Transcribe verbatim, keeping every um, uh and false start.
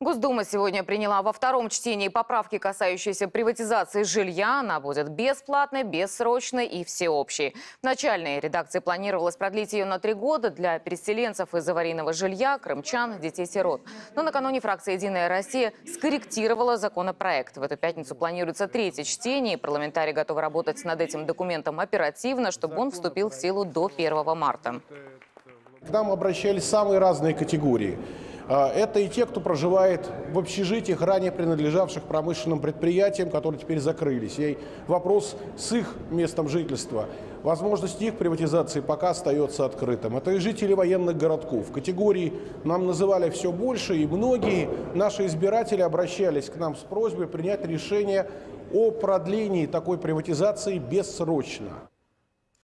Госдума сегодня приняла во втором чтении поправки, касающиеся приватизации жилья. Она будет бесплатной, бессрочной и всеобщей. В начальной редакции планировалось продлить ее на три года для переселенцев из аварийного жилья, крымчан, детей-сирот. Но накануне фракция «Единая Россия» скорректировала законопроект. В эту пятницу планируется третье чтение, и парламентарии готовы работать над этим документом оперативно, чтобы он вступил в силу до первого марта. К нам обращались самые разные категории. Это и те, кто проживает в общежитиях, ранее принадлежавших промышленным предприятиям, которые теперь закрылись. И вопрос с их местом жительства, возможность их приватизации пока остается открытым. Это и жители военных городков. Категории нам называли все больше, и многие наши избиратели обращались к нам с просьбой принять решение о продлении такой приватизации бессрочно.